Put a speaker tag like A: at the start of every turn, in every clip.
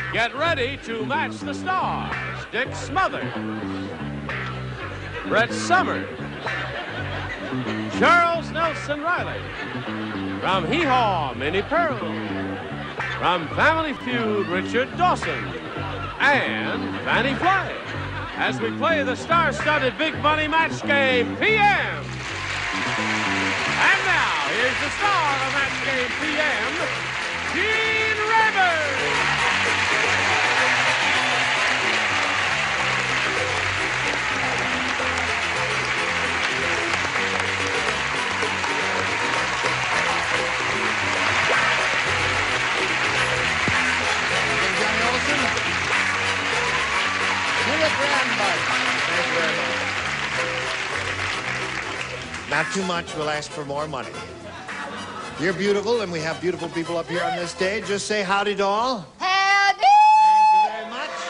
A: Get ready to match the stars. Dick Smothers, Brett Summers, Charles Nelson Riley, from Hee Haw, Minnie Pearl, from Family Feud, Richard Dawson, and Fannie Flagg, as we play the star-studded Big Money Match Game PM. And now, here's the star of Match Game PM, Gene Rayburn.
B: Thank you very much. Not too much. We'll ask for more money. You're beautiful, and we have beautiful people up here on this stage. Just say howdy, doll.
C: Howdy!
B: Thank you very much.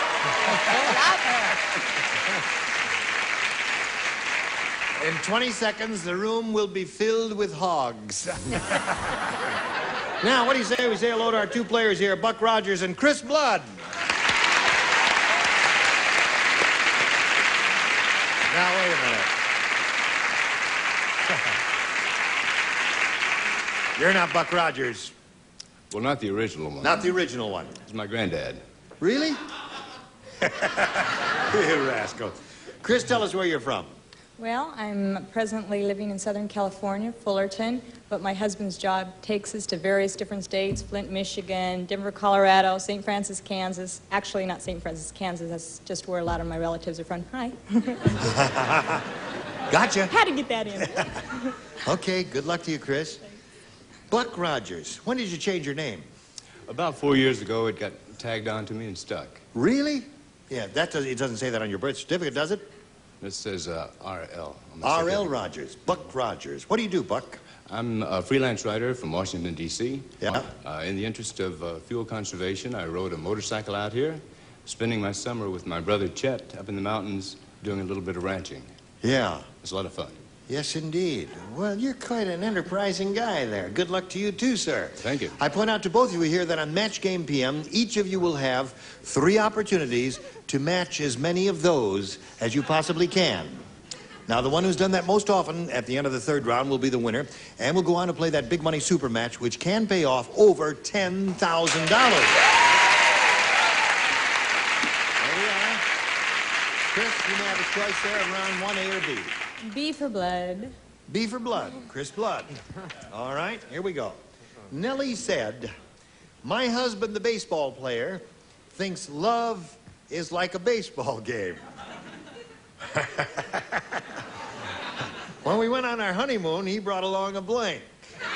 B: In 20 seconds, the room will be filled with hogs. Now, what do you say we say hello to our two players here, Buck Rogers and Chris Blood. Now, wait a minute. You're not Buck Rogers.
D: Well, not the original one.
B: Not the original one.
D: It's my granddad.
B: Really? You rascal. Chris, tell us where you're from.
E: Well, I'm presently living in Southern California, Fullerton, but my husband's job takes us to various different states: Flint, Michigan, Denver, Colorado, St. Francis, Kansas. Actually, not St. Francis, Kansas. That's just where a lot of my relatives are from. Hi.
B: Gotcha.
E: Had to get that in.
B: Okay, good luck to you, Chris. Buck Rogers, when did you change your name?
D: About 4 years ago, it got tagged onto me and stuck.
B: Really? Yeah, it doesn't say that on your birth certificate, does it?
D: It says R.L.
B: R.L. Rogers, Buck Rogers. What do you do, Buck?
D: I'm a freelance writer from Washington, D.C.
B: Yeah.
D: In the interest of fuel conservation, I rode a motorcycle out here, spending my summer with my brother Chet up in the mountains doing a little bit of ranching.
B: Yeah.
D: It's a lot of fun.
B: Yes, indeed. Well, you're quite an enterprising guy there. Good luck to you, too, sir.
D: Thank you.
B: I point out to both of you here that on Match Game PM, each of you will have 3 opportunities to match as many of those as you possibly can. Now, the one who's done that most often at the end of the 3rd round will be the winner, and we'll go on to play that big money super match, which can pay off over $10,000. There we are. Chris, you may have a choice there of round 1, A or B.
E: B for blood.
B: B for blood. Chris Blood. All right, here we go. Nellie said, "My husband, the baseball player, thinks love is like a baseball game." When we went on our honeymoon, he brought along a blank.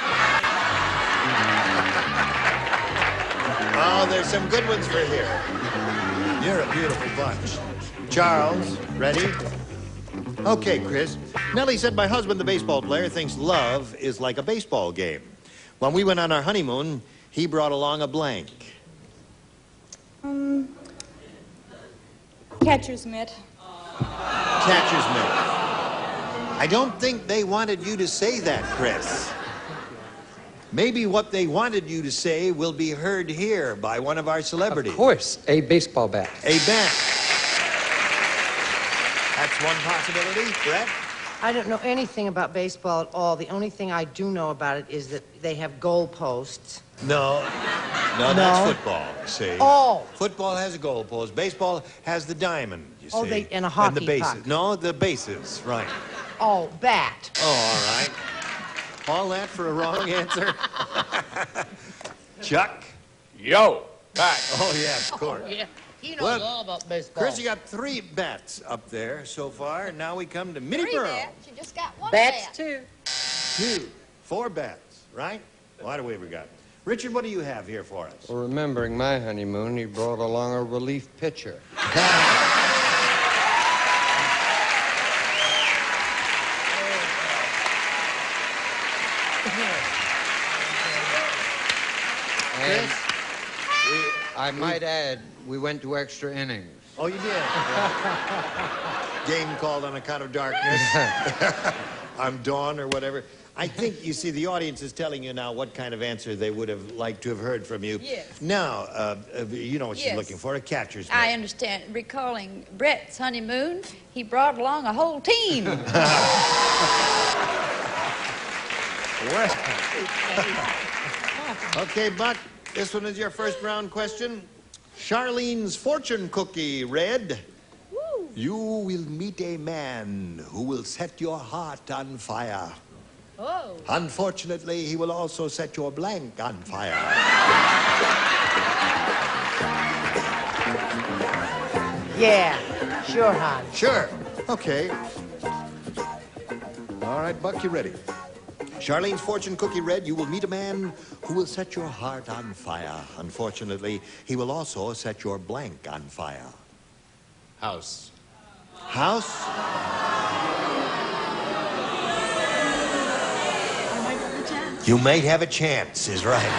B: Oh, there's some good ones for here. You're a beautiful bunch. Charles, ready? Okay, Chris. Nellie said, "My husband, the baseball player, thinks love is like a baseball game. When we went on our honeymoon, he brought along a blank."
E: Catcher's mitt.
B: Catcher's mitt. I don't think they wanted you to say that, Chris. Maybe what they wanted you to say will be heard here by one of our celebrities.
F: Of course, a baseball bat.
B: A bat. That's one possibility. Brett?
C: I don't know anything about baseball at all. The only thing I do know about it is that they have goal posts.
B: No. No, that's football, see.
C: Oh.
B: Football has a goal post. Baseball has the diamond, you see.
C: Oh, and a hockey
B: and the bases.
C: puck.
B: No, the bases, right.
C: Oh, bat.
B: Oh, all right. All that for a wrong answer? Chuck?
A: Yo, back.
B: Oh, yes, of course.
C: Oh, yeah. He knows all about baseball.
B: Chris, you got 3 bats up there so far. Now we come to Minnie Pearl.
G: You just got one
C: Bats,
G: bat.
C: too.
B: 2, 4 bats, right? What do we got? Richard, what do you have here for us?
F: Well, remembering my honeymoon, he brought along a relief pitcher. And I might add, we went to extra innings.
B: Oh, you did? Game called on account of darkness. On dawn or whatever. I think, you see, the audience is telling you now what kind of answer they would have liked to have heard from you.
G: Yes.
B: Now, you know what she's
G: Yes.
B: looking for, a catcher's mitt.
G: I understand. Recalling Brett's honeymoon, he brought along a whole team.
B: Well. Okay, Buck, this one is your first round question. Charlene's fortune cookie read,
G: Woo.
B: you will meet a man who will set your heart on fire.
G: Oh.
B: Unfortunately, he will also set your blank on fire.
C: Yeah, sure, hon.
B: Sure. Okay. All right, Buck, you ready? Charlene's fortune cookie read, you will meet a man who will set your heart on fire. Unfortunately, he will also set your blank on fire.
D: House.
B: House? You might have a chance, is right.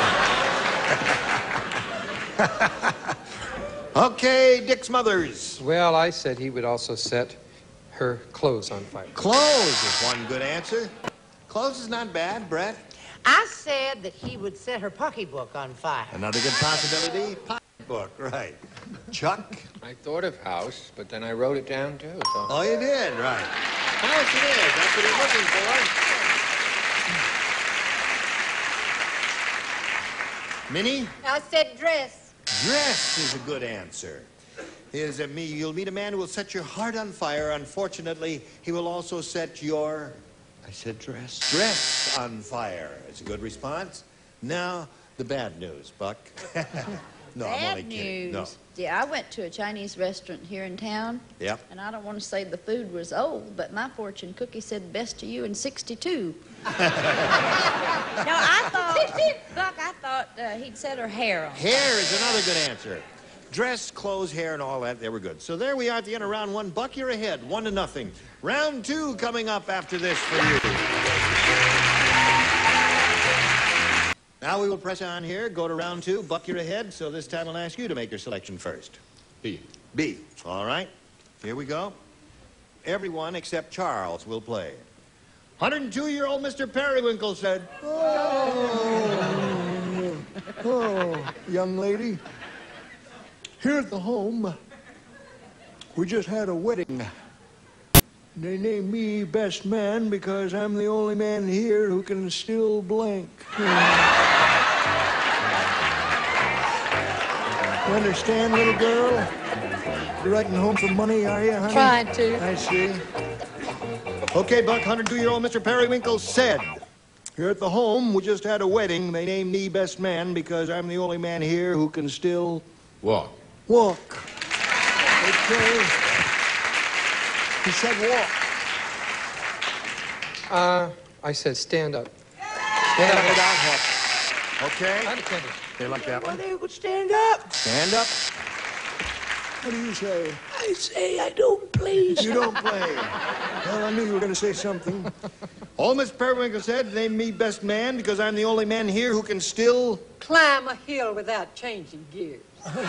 B: Okay, Dick Smothers.
H: Well, I said he would also set her clothes on fire.
B: Clothes is one good answer. Clothes is not bad, Brett.
C: I said that he would set her pocketbook on fire.
B: Another good possibility, pocketbook, right. Chuck?
H: I thought of house, but then I wrote it down too. So.
B: Oh, you did, right. House it is. That's what he's looking for. Minnie?
G: I said dress.
B: Dress is a good answer. You'll meet a man who will set your heart on fire. Unfortunately, he will also set your...
F: I said dress.
B: Dress on fire. It's a good response. Now, the bad news, Buck. No, I'm only
G: Bad
B: kidding.
G: news.
B: No.
G: Yeah, I went to a Chinese restaurant here in town.
B: Yep.
G: And I don't want to say the food was old, but my fortune cookie said best to you in 62. No, I thought, Buck, I thought he'd set her hair on.
B: Hair is another good answer. Dress, clothes, hair, and all that, they were good. So there we are at the end of round one. Buck, you're ahead, 1-0. Round two coming up after this for you. Now we will press on here, go to round two. Buck, you're ahead, so this time I'll ask you to make your selection first.
D: B.
B: B. All right. Here we go. Everyone except Charles will play. 102-year-old Mr. Periwinkle said,
I: Oh, young lady, here at the home, we just had a wedding. They named me best man because I'm the only man here who can still blank. You understand, little girl? You're writing home for money, are you, honey?
G: Trying to.
I: I see.
B: Okay, Buck, 102-year-old Mr. Periwinkle said,
I: Here at the home, we just had a wedding. They named me best man because I'm the only man here who can still
D: Walk.
I: walk. Okay. He said walk.
H: I said stand up.
I: Stand up without help.
B: okay.
H: I'd attend it.
B: They like that one.
I: They would stand up.
B: Stand up.
I: What do you say?
J: I say I don't play.
I: You don't play. Well, I knew you were going to say something.
B: Old Mr. Periwinkle said, name me best man because I'm the only man here who can still...
J: Climb a hill without changing gears.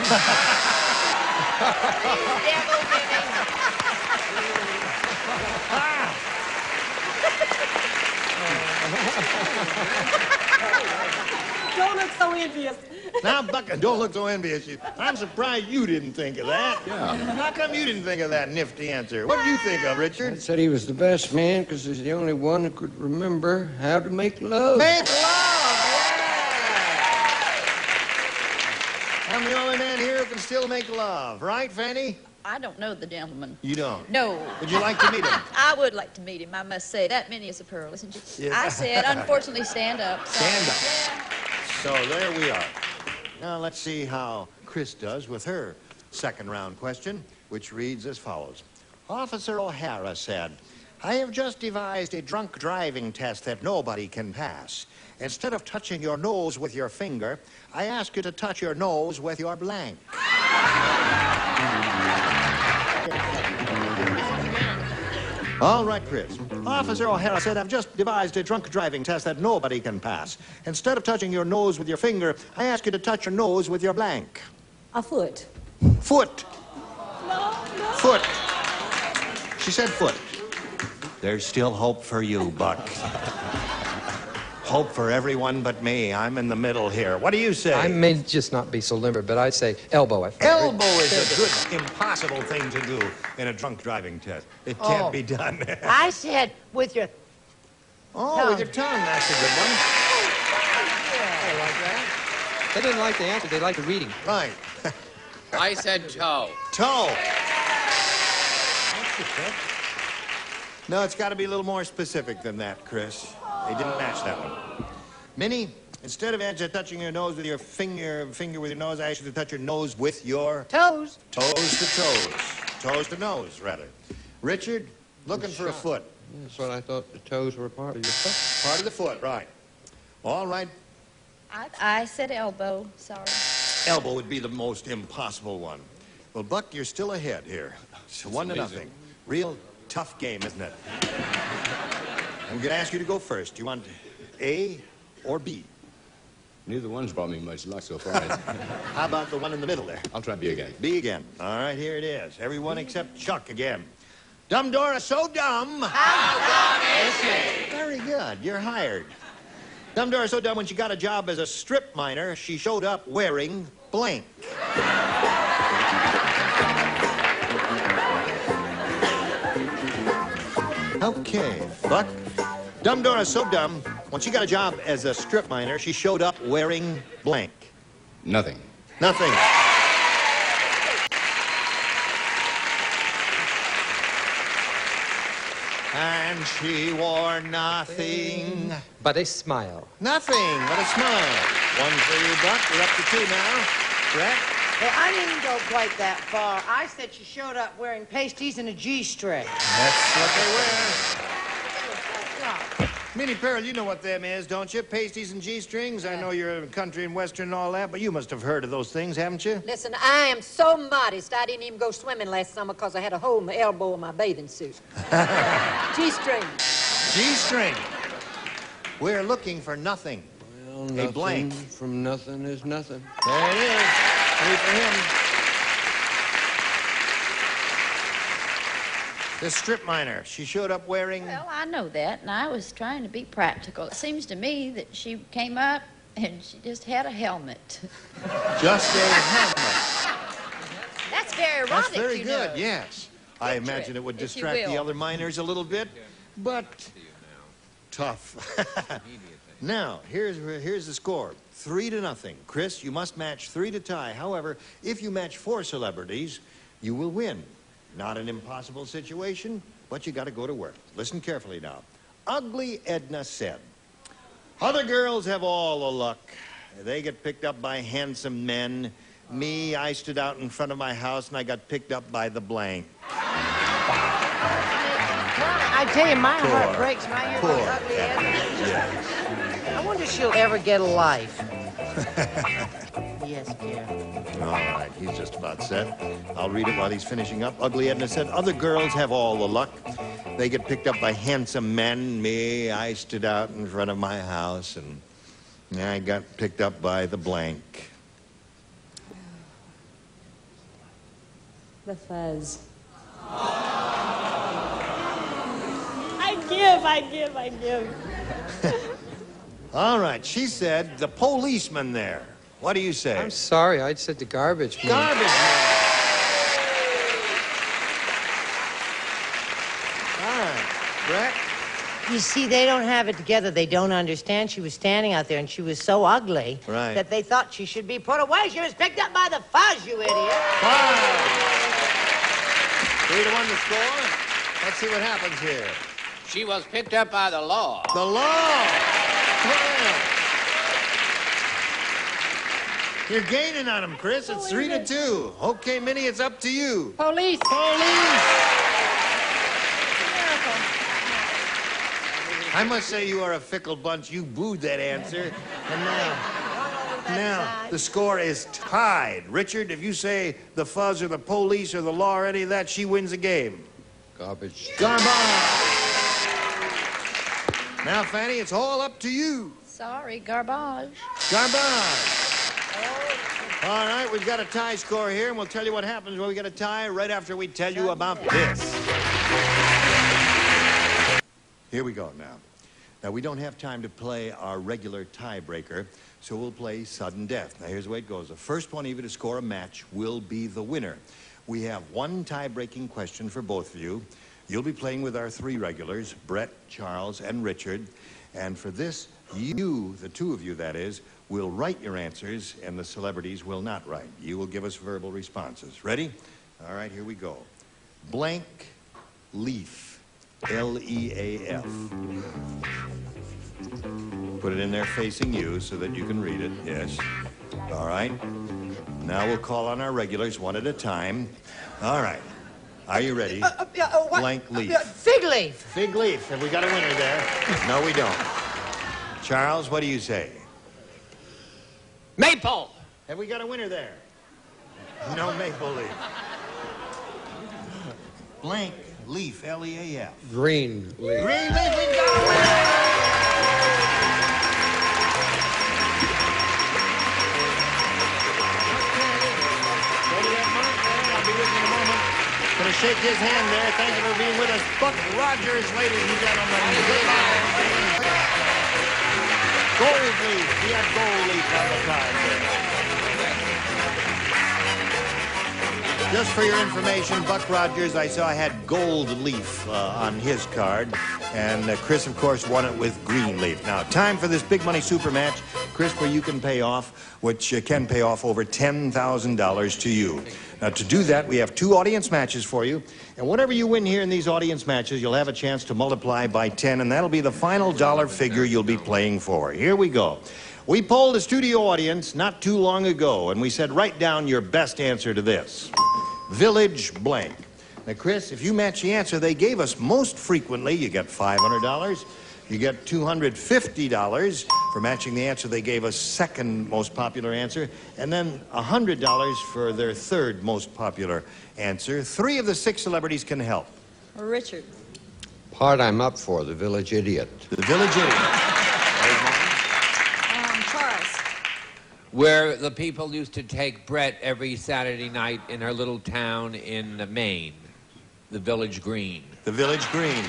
J: Don't look so envious.
B: Now, Buck, don't look so envious. I'm surprised you didn't think of that.
D: Yeah.
B: How come you didn't think of that nifty answer? What do you think of,
F: I
B: Richard?
F: said he was the best man because he's the only one who could remember how to make love.
B: Make love, yeah! I'm the only man here who can still make love. Right, Fanny?
G: I don't know the gentleman.
B: You don't?
G: No.
B: Would you like to meet him?
G: I would like to meet him, I must say. That many is a pearl, isn't it?
B: Yes.
G: I said, unfortunately, stand up.
B: Stand up.
G: Yeah.
B: So there we are. Now let's see how Chris does with her second round question, which reads as follows. Officer O'Hara said, I have just devised a drunk driving test that nobody can pass. Instead of touching your nose with your finger, I ask you to touch your nose with your blank. All right, Chris. Officer O'Hara said, I've just devised a drunk driving test that nobody can pass. Instead of touching your nose with your finger, I ask you to touch your nose with your blank.
J: A foot.
B: Foot. Foot. She said foot. There's still hope for you, Buck. Hope for everyone but me. I'm in the middle here. What do you say?
H: I may just not be so limber, but I'd say elbow.
B: Elbow is a good, impossible thing to do in a drunk driving test. It can't be done.
C: I said with your
B: Oh, with your tongue. That's a good one.
H: I like that. They didn't like the answer. They liked the reading.
B: Right.
F: I said toe.
B: Toe. No, it's got to be a little more specific than that, Chris. They didn't match that one. Minnie, instead of touching your nose with your finger with your nose, I asked you to touch your nose with your...
C: toes.
B: Toes to toes. Toes to nose, rather. Richard, looking for a foot.
F: That's what I thought the toes were a part of your foot.
B: Part of the foot, right. All right.
G: I said elbow. Sorry.
B: Elbow would be the most impossible one. Well, Buck, you're still ahead here. So 1-0. Real tough game, isn't it? I'm going to ask you to go first. Do you want A or B?
D: Neither one's brought me much luck so far.
B: How about the one in the middle there?
D: I'll try B again.
B: B again. All right, here it is. Everyone except Chuck again. Dumb Dora, so dumb.
G: How dumb is she?
B: Very good. You're hired. Dumb Dora, so dumb when she got a job as a strip miner, she showed up wearing blank. Okay, Buck. Dumb Dora, so dumb when she got a job as a strip miner, she showed up wearing blank.
D: Nothing.
B: Nothing. And she wore nothing.
H: But a smile.
B: Nothing but a smile. One for you, Buck. You're up to 2 now. Brett?
C: Well, I didn't go quite that far. I said she showed up wearing pasties and a G-string.
B: That's what they wear. Minnie Pearl, you know what them is, don't you? Pasties and G-strings. I know you're country and western and all that, but you must have heard of those things, haven't you?
J: Listen, I am so modest, I didn't even go swimming last summer because I had a hole in the elbow of my bathing suit. G-string.
B: G-string. We're looking for nothing.
F: Well,
B: A
F: nothing
B: blank.
F: from nothing is nothing.
B: There it is. 3 for him. The strip miner. She showed up wearing...
G: Well, I know that, and I was trying to be practical. It seems to me that she came up and she just had a helmet.
B: Just a helmet.
G: That's very erotic,
B: That's very
G: you
B: good,
G: know.
B: yes. I imagine it would
G: if you
B: distract the
G: will.
B: other miners a little bit, but tough. Now, here's the score. 3-0. Chris, you must match 3 to tie. However, if you match 4 celebrities, you will win. Not an impossible situation, but you got to go to work. Listen carefully now. Ugly Edna said, other girls have all the luck. They get picked up by handsome men. Me, I stood out in front of my house and I got picked up by the blank.
C: I tell you, my heart breaks when I hear
B: Poor
C: about Ugly Edna.
B: Yes.
C: I wonder if she'll ever get a life. Yes, dear.
B: All right, he's just about set. I'll read it while he's finishing up. Ugly Edna said, other girls have all the luck. They get picked up by handsome men. Me, I stood out in front of my house and I got picked up by the blank.
E: The fuzz. I give.
B: All right, she said the policeman there. What do you say?
H: I'm sorry, I said the garbage man.
B: Garbage man. All right, Brett?
C: You see, they don't have it together. They don't understand. She was standing out there, and she was so ugly
B: Right.
C: that they thought she should be put away. She was picked up by the fuzz, you idiot.
B: 3-1 the score. Let's see what happens here.
F: She was picked up by the law.
B: The law. Well, you're gaining on him, Chris. It's 3-2. Okay, Minnie, it's up to you.
C: Police.
B: Police. I must say you are a fickle bunch. You booed that answer. And now the score is tied. Richard, if you say the fuzz or the police or the law or any of that, she wins the game.
F: Garbage.
B: Garbage. Now, Fanny, it's all up to you.
G: Sorry, garbage.
B: Garbage. All right, we've got a tie score here, and we'll tell you what happens when we get a tie right after we tell you about this. Here we go now. Now, we don't have time to play our regular tiebreaker, so we'll play sudden death. Now, here's the way it goes. The first one of you to score a match will be the winner. We have one tie-breaking question for both of you. You'll be playing with our three regulars, Brett, Charles, and Richard. And for this, you, the two of you that is, will write your answers, and the celebrities will not write. You will give us verbal responses. Ready? All right, here we go. Blank leaf. L-E-A-F. Put it in there facing you so that you can read it. Yes. All right. Now we'll call on our regulars one at a time. All right. Are you ready? Blank leaf.
C: Fig leaf.
B: Fig leaf. Have we got a winner there? No, we don't. Charles, what do you say?
H: Maple.
B: Have we got a winner there? No maple leaf. Blank leaf. L-E-A-F.
F: Green leaf.
B: Green leaf. We've got a winner! Gonna shake his hand there. Thank you for being with us. Buck Rogers, ladies and gentlemen. Gold leaf. He had gold leaf on the card there. Just for your information, Buck Rogers, I saw had gold leaf on his card. And Chris, of course, won it with green leaf. Now, time for this big money super match. Chris, where you can pay off, which can pay off over $10,000 to you. Now, to do that, we have two audience matches for you. And whatever you win here in these audience matches, you'll have a chance to multiply by 10, and that'll be the final dollar figure you'll be playing for. Here we go. We polled a studio audience not too long ago, and we said, write down your best answer to this. Village blank. Now, Chris, if you match the answer they gave us most frequently, you get $500. You get $250 for matching the answer they gave us second most popular answer, and then $100 for their third most popular answer. 3 of the 6 celebrities can help.
E: Richard.
F: Part I'm up for, the village idiot.
B: The village idiot.
E: Charles.
K: Where the people used to take Brett every Saturday night in her little town in Maine. The Village Green.
B: The Village Green.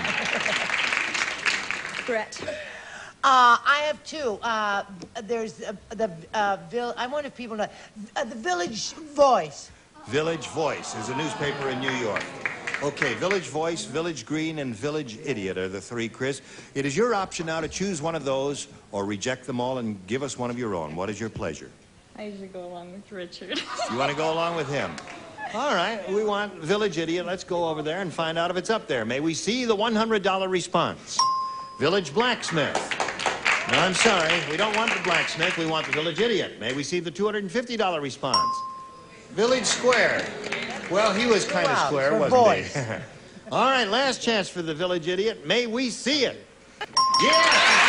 E: Brett.
C: I have 2. There's I wonder if people know the Village Voice.
B: Village Voice is a newspaper in New York. Okay, Village Voice, Village Green, and Village Idiot are the 3, Chris. It is your option now to choose one of those or reject them all and give us one of your own. What is your pleasure?
E: I usually go along with Richard.
B: You want to go along with him? All right, we want Village Idiot. Let's go over there and find out if it's up there. May we see the $100 response? Village Blacksmith. No, I'm sorry. We don't want the blacksmith. We want the Village Idiot. May we see the $250 response? Village Square. Well, he was kind of square, wasn't he? All right, last chance for the Village Idiot. May we see it? Yeah!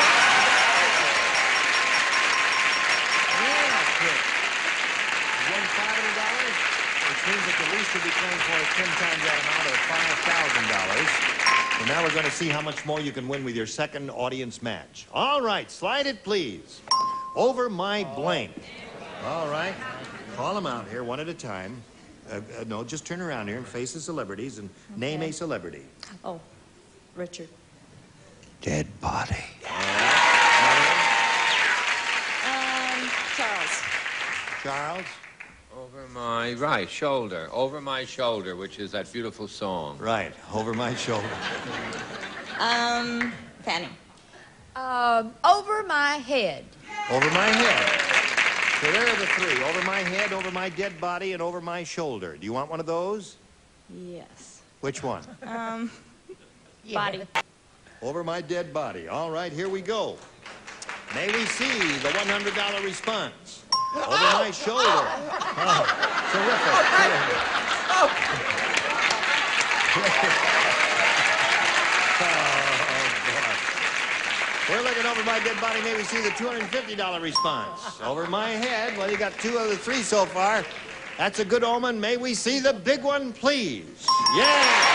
B: Means that the least you'll be playing for is 10 times that amount of $5,000. And now we're going to see how much more you can win with your second audience match. All right, slide it, please. Over my blank. All right. Call them out here one at a time. No, just turn around here and face the celebrities and name a celebrity.
E: Oh, Richard.
F: Dead body.
E: Charles.
B: Charles?
K: Over my right shoulder. Over my shoulder, which is that beautiful song.
B: Right, over my shoulder.
E: Fanny.
G: Over my head.
B: Over my head. So there are the 3. Over my head, over my dead body, and over my shoulder. Do you want one of those?
E: Yes.
B: Which one?
E: Body.
B: Over my dead body. All right, here we go. May we see the $100 response? Over my shoulder. Oh, terrific. We're looking over my dead body. May we see the $250 response? Over my head. Well, you got 2 of the 3 so far. That's a good omen. May we see the big one, please? Yeah!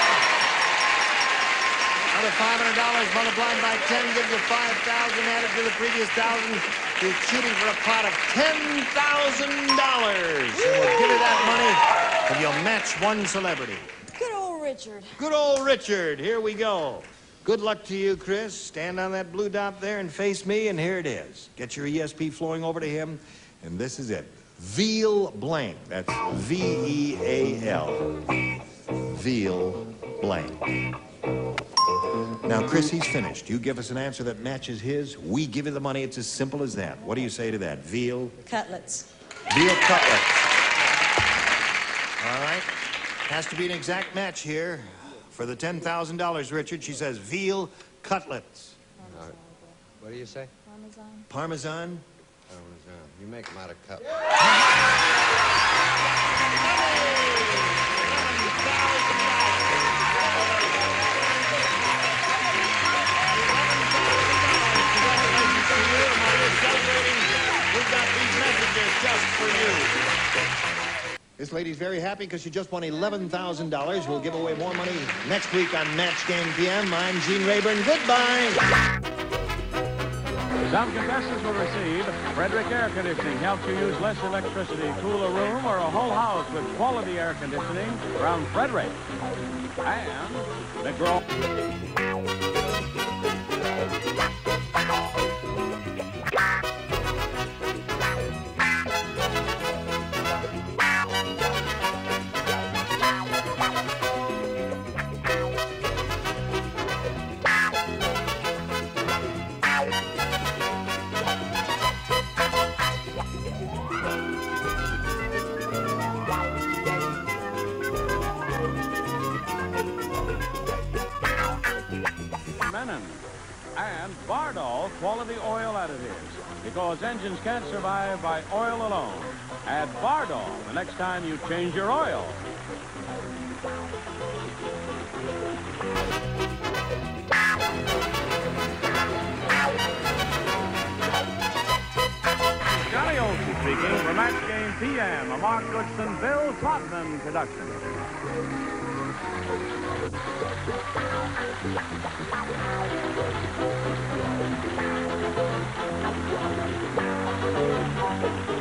B: Another $500 multiplied by 10 gives you 5,000 added to the previous 1,000. You're shooting for a pot of $10,000. And we'll give you that money if you'll match one celebrity.
E: Good old Richard.
B: Good old Richard. Here we go. Good luck to you, Chris. Stand on that blue dot there and face me, and here it is. Get your ESP flowing over to him, and this is it. Veal blank. That's V-E-A-L. Veal blank. Now, Chris, he's finished. You give us an answer that matches his, we give you the money. It's as simple as that. What do you say to that? Veal?
E: Cutlets.
B: Veal cutlets. All right. Has to be an exact match here. For the $10,000, Richard, she says veal cutlets.
F: What do you say?
E: Parmesan.
B: Parmesan?
F: Parmesan. You make them out of cup.
B: We've got these messages just for you. This lady's very happy because she just won $11,000. We'll give away more money next week on Match Game PM. I'm Gene Rayburn. Goodbye.
L: Some contestants will receive Frederick Air Conditioning. Helps you use less electricity, cool a room or a whole house with quality air conditioning from Frederick. And McGraw. And Bardol quality oil additives, because engines can't survive by oil alone. Add Bardol the next time you change your oil. Johnny Olson speaking for Match Game PM, a Mark Goodson, Bill Trotman production. Thank you.